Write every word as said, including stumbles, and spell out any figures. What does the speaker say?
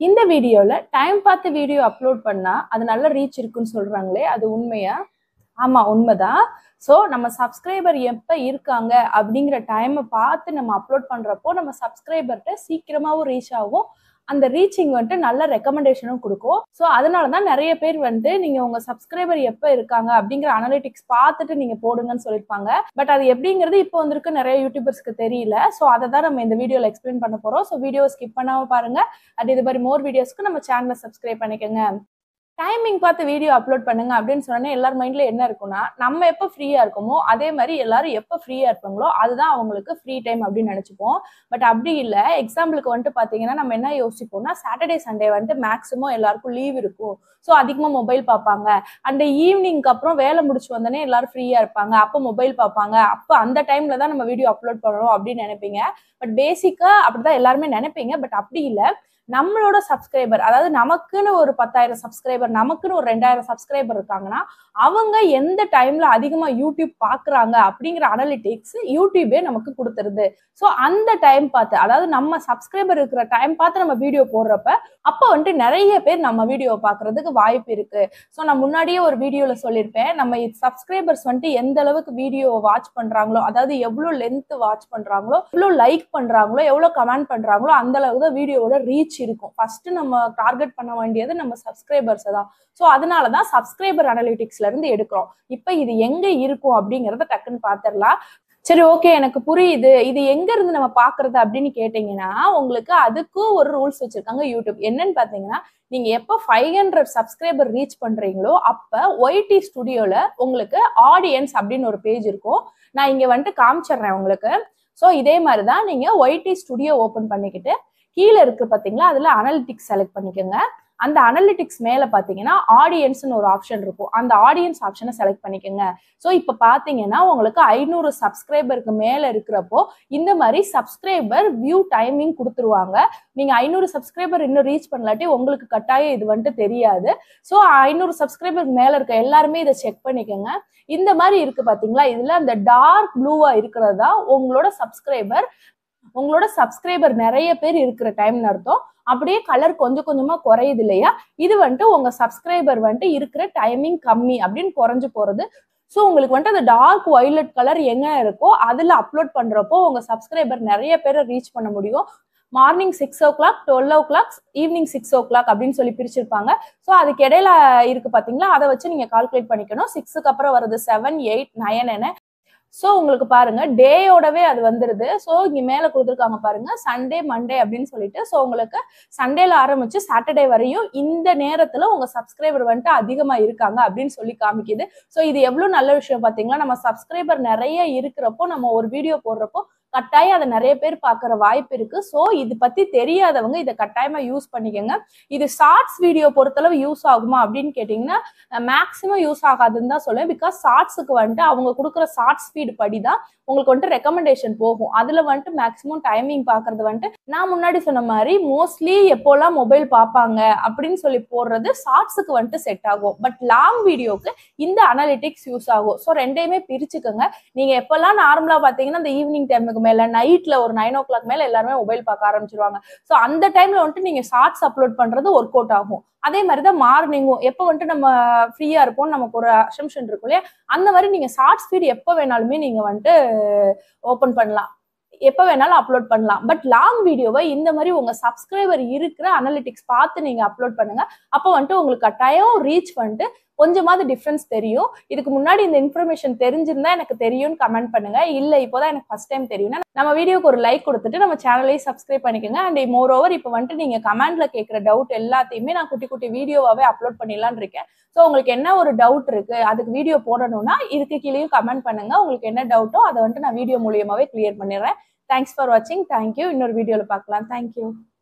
இந்த வீடியோல டைம் பார்த்து வீடியோ அப்லோட் பண்ணா அது நல்ல ரீச் இருக்குன்னு சொல்றாங்களே, அது உண்மையா? ஆமா, உண்மைதான். ஸோ நம்ம சப்ஸ்கிரைபர் எப்ப இருக்காங்க அப்படிங்கிற டைமை பார்த்து நம்ம அப்லோட் பண்றப்போ நம்ம சப்ஸ்கிரைபர்கிட்ட சீக்கிரமாவும் ரீச் ஆகும். அந்த ரீச்சிங் வந்துட்டு நல்ல ரெக்கமெண்டேஷனும் கொடுக்கும். ஸோ அதனாலதான் நிறைய பேர் வந்து நீங்க உங்க சப்ஸ்கிரைபர் எப்ப இருக்காங்க அப்படிங்கிற அனலிட்டிக்ஸ் பார்த்துட்டு நீங்க போடுங்கன்னு சொல்லியிருப்பாங்க. பட் அது எப்படிங்கிறது இப்போ வந்திருக்கு நிறைய யூடியூபர்ஸ்க்கு தெரியல. ஸோ அதை தான் நம்ம இந்த வீடியோல எக்ஸ்பிளைன் பண்ண போறோம். ஸோ வீடியோ ஸ்கிப் பண்ணாம பாருங்க. அது இது மாதிரி மோர் வீடியோஸ்க்கு நம்ம சேனலை சப்ஸ்கிரைப் பண்ணிக்கோங்க. டைமிங் பார்த்து வீடியோ அப்லோட் பண்ணுங்க அப்படின்னு சொன்னோன்னே எல்லார் மைண்ட்ல என்ன இருக்குன்னா, நம்ம எப்போ ஃப்ரீயா இருக்கோமோ அதே மாதிரி எல்லாரும் எப்போ ஃப்ரீயா இருப்பாங்களோ அதுதான் அவங்களுக்கு ஃப்ரீ டைம் அப்படின்னு நினைச்சுப்போம். பட் அப்படி இல்லை. எக்ஸாம்பிளுக்கு வந்துட்டு பாத்தீங்கன்னா நம்ம என்ன யோசிப்போம்னா, சாட்டர்டே சண்டே வந்துட்டு மேக்ஸிமம் எல்லாருக்கும் லீவ் இருக்கும். ஸோ அதிகமா மொபைல் பார்ப்பாங்க. அந்த ஈவினிங்க்கு அப்புறம் வேலை முடிச்சு வந்தோடனே எல்லாரும் ஃப்ரீயா இருப்பாங்க. அப்போ மொபைல் பார்ப்பாங்க. அப்போ அந்த டைம்ல தான் நம்ம வீடியோ அப்லோட் பண்ணணும் அப்படின்னு நினைப்பீங்க. பட் பேசிக்கா அப்படிதான் எல்லாருமே நினைப்பீங்க. பட் அப்படி இல்லை. நம்மளோட சப்ஸ்கிரைபர், அதாவது நமக்குன்னு ஒரு பத்தாயிரம் சப்ஸ்கிரைபர், நமக்குன்னு ஒரு ரெண்டாயிரம் சப்ஸ்கிரைபர் இருக்காங்கன்னா அவங்க எந்த டைம்ல அதிகமா யூடியூப் பாக்குறாங்க அப்படிங்கிற அனலிட்டிக்ஸ் யூடியூபே நமக்கு கொடுத்துருது. ஸோ அந்த டைம் பார்த்து, அதாவது நம்ம சப்ஸ்கிரைபர் இருக்கிற டைம் பார்த்து நம்ம வீடியோ போடுறப்ப அப்போ வந்துட்டு நிறைய பேர் நம்ம வீடியோ பாக்குறதுக்கு வாய்ப்பு இருக்கு. ஸோ நான் முன்னாடியே ஒரு வீடியோல சொல்லியிருப்பேன், நம்ம சப்ஸ்கிரைபர்ஸ் வந்துட்டு எந்த அளவுக்கு வீடியோ வாட்ச் பண்றாங்களோ, அதாவது எவ்வளவு லென்த் வாட்ச் பண்றாங்களோ, எவ்வளவு லைக் பண்றாங்களோ, எவ்வளவு கமெண்ட் பண்றாங்களோ அந்த அளவுக்கு தான் வீடியோவோட ரீச் இருக்கும். ஃபர்ஸ்ட் நம்ம டார்கெட் பண்ண வேண்டியது நம்ம சப்ஸ்கிரைபர்ஸ் தான். ஸோ அதனாலதான் சப்ஸ்கிரைபர் அனலிட்டிக்ஸ்ல இருந்து எடுக்கிறோம். இப்ப இது எங்க இருக்கும் அப்படிங்கறத டக்குன்னு பாத்திரலாம். சரி, ஓகே, எனக்கு புரியுது. இது எங்க இருந்து நம்ம பாக்குறது அப்படின்னு கேட்டீங்கன்னா, உங்களுக்கு அதுக்கும் ஒரு ரூல்ஸ் வச்சிருக்காங்க யூடியூப். என்னன்னு பாத்தீங்கன்னா, நீங்க எப்ப ஃபைவ் ஹண்ட்ரட் சப்ஸ்கிரைபர் ரீச் பண்றீங்களோ அப்ப ஒய்டி ஸ்டுடியோல உங்களுக்கு ஆடியன்ஸ் அப்படின்னு ஒரு பேஜ் இருக்கும். நான் இங்க வந்துட்டு காமிச்சிடுறேன் உங்களுக்கு. ஸோ இதே மாதிரிதான் நீங்க ஒய்டி ஸ்டுடியோ ஓபன் பண்ணிக்கிட்டு கீழே இருக்கு பாத்தீங்களா, அதுல அனலிட்டிக்ஸ் செலக்ட் பண்ணிக்கோங்க. அந்த அனலிட்டிக்ஸ் மேல பாத்தீங்கன்னா ஆடியன்ஸ்னு ஒரு ஆப்ஷன் இருக்கும். அந்த ஆடியன்ஸ் ஆப்ஷனை செலக்ட் பண்ணிக்கோங்க. ஸோ இப்ப பாத்தீங்கன்னா உங்களுக்கு ஐநூறு சப்ஸ்கிரைபருக்கு மேல இருக்கிறப்போ இந்த மாதிரி சப்ஸ்கிரைபர் வியூ டைமிங் கொடுத்துருவாங்க. நீங்க ஐநூறு சப்ஸ்கிரைபர் இன்னும் ரீச் பண்ணலாட்டி உங்களுக்கு கட்டாயம் இது வந்துட்டு தெரியாது. ஸோ ஐநூறு சப்ஸ்கிரைபருக்கு மேல இருக்க எல்லாருமே இதை செக் பண்ணிக்கோங்க. இந்த மாதிரி இருக்கு பாத்தீங்களா, இதுல அந்த டார்க் ப்ளூவா இருக்கிறதா உங்களோட சப்ஸ்கிரைபர். உங்களோட சப்ஸ்கிரைபர் நிறைய பேர் இருக்கிற டைம்னு அர்த்தம். அப்படியே கலர் கொஞ்சம் கொஞ்சமா குறையுது இல்லையா, இது வந்துட்டு உங்க சப்ஸ்கிரைபர் வந்துட்டு இருக்கிற டைமிங் கம்மி அப்படின்னு குறைஞ்சு போறது. ஸோ உங்களுக்கு வந்துட்டு அந்த டார்க் வயலட் கலர் எங்க இருக்கோ அதுல அப்லோட் பண்றப்போ உங்க சப்ஸ்கிரைபர் நிறைய பேரை ரீச் பண்ண முடியும். Morning six o'clock twelve o'clock evening six o'clock அப்படின்னு சொல்லி பிரிச்சிருப்பாங்க. ஸோ அதுக்கு இடையில இருக்கு பாத்தீங்களா, அதை வச்சு நீங்க கால்குலேட் பண்ணிக்கணும். சிக்ஸுக்கு அப்புறம் வருது செவன் எயிட் நைன் என்ன. ஸோ உங்களுக்கு பாருங்க டேயோடவே அது வந்துருது. ஸோ இங்க மேல கொடுத்துருக்காங்க பாருங்க, சண்டே மண்டே அப்படின்னு சொல்லிட்டு. ஸோ உங்களுக்கு சண்டேல ஆரம்பிச்சு சாட்டர்டே வரையும் இந்த நேரத்துல உங்க சப்ஸ்கிரைபர் வந்துட்டு அதிகமா இருக்காங்க அப்படின்னு சொல்லி காமிக்குது. ஸோ இது எவ்வளவு நல்ல விஷயம் பாத்தீங்களா. நம்ம சப்ஸ்கிரைபர் நிறைய இருக்கிறப்போ நம்ம ஒரு வீடியோ போடுறப்போ கட்டாயம் அதை நிறைய பேர் பாக்குற வாய்ப்பு இருக்கு. ஸோ இது பத்தி தெரியாதவங்க இதை கட்டாயமா யூஸ் பண்ணிக்கோங்க. இது ஷார்ட்ஸ் வீடியோ பொறுத்தளவு யூஸ் ஆகுமா அப்படின்னு கேட்டீங்கன்னா மேக்சிமம் யூஸ் ஆகாதுன்னு தான் சொல்லுவேன். பிகாஸ் ஷார்ட்ஸுக்கு வந்துட்டு அவங்க கொடுக்குற ஷார்ட்ஸ் ஃபீட் படிதான் உங்களுக்கு வந்துட்டு ரெக்கமெண்டேஷன் போகும். அதுல வந்துட்டு மேக்சிமம் டைமிங் பாக்குறது வந்துட்டு நான் முன்னாடி சொன்ன மாதிரி மோஸ்ட்லி எப்போல்லாம் மொபைல் பார்ப்பாங்க அப்படின்னு சொல்லி போடுறது ஷார்ட்ஸுக்கு வந்துட்டு செட் ஆகும். பட் லாங் வீடியோக்கு இந்த அனலிட்டிக்ஸ் யூஸ் ஆகும். ஸோ ரெண்டையுமே பிரிச்சுக்கோங்க. நீங்க எப்பெல்லாம் நார்மலா பாத்தீங்கன்னா இந்த ஈவினிங் டைமுக்கு மேல நைட்ல ஒரு நைன் ஓ கிளாக் மேல எல்லாருமே மொபைல் பார்க்க ஆரம்பிச்சிருவாங்க. ஸோ அந்த டைம்ல வந்துட்டு நீங்க ஷார்ட்ஸ் அப்லோட் பண்றது ஒர்க் அவுட் ஆகும். அதே மாதிரிதான் மார்னிங்கும் எப்போ வந்துட்டு நம்ம ஃப்ரீயா இருப்போம் நமக்கு ஒரு அசம்ஷன் இருக்கும் இல்லையா, அந்த மாதிரி நீங்க ஷார்ட்ஸ் ஃபீட் எப்போ வேணாலுமே நீங்க வந்துட்டு ஓபன் பண்ணலாம், எப்போ வேணாலும் அப்லோட் பண்ணலாம். பட் லாங் வீடியோவை இந்த மாதிரி உங்க சப்ஸ்கிரைபர் இருக்கிற அனலிட்டிக்ஸ் பார்த்து நீங்க அப்லோட் பண்ணுங்க. அப்போ வந்துட்டு உங்களுக்கு கட்டாயம் ரீச் பண்ணிட்டு கொஞ்சமாவது டிஃபரன்ஸ் தெரியும். இதுக்கு முன்னாடி இந்த இன்ஃபர்மேஷன் தெரிஞ்சிருந்தா எனக்கு தெரியும்னு கமெண்ட் பண்ணுங்க. இல்ல இப்போதான் எனக்கு ஃபர்ஸ்ட் டைம் தெரியும்னா நம்ம வீடியோக்கு ஒரு லைக் கொடுத்துட்டு நம்ம சேனலையும் சப்ஸ்கிரைப் பண்ணிக்கோங்க. அண்ட் மோர் ஓவர் இப்போ வந்துட்டு நீங்க கமெண்ட்ல கேட்கிற டவுட் எல்லாத்தையுமே நான் குட்டி குட்டி வீடியோவாவே அப்லோட் பண்ணிடலான்னு இருக்கேன். ஸோ உங்களுக்கு என்ன ஒரு டவுட் இருக்கு, அதுக்கு வீடியோ போடணும்னா இதுக்கு கீழேயும் கமெண்ட் பண்ணுங்க. உங்களுக்கு என்ன டவுட்டோ அதை வந்துட்டு நான் வீடியோ மூலியமாவே கிளியர் பண்ணிடுறேன். தேங்க்ஸ் ஃபார் வாட்சிங். தேங்க்யூ. இன்னொரு வீடியோல பார்க்கலாம். தேங்க்யூ.